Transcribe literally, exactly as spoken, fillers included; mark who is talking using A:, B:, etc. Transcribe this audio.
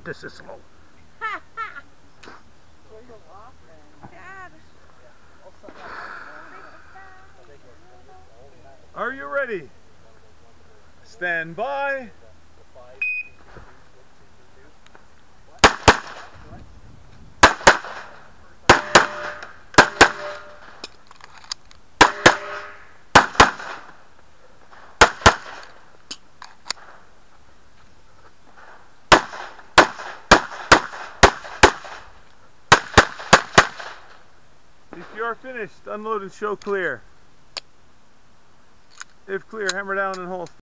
A: this is slow. Are you ready? Stand by. If you are finished, unload and show clear. If clear, hammer down and holster.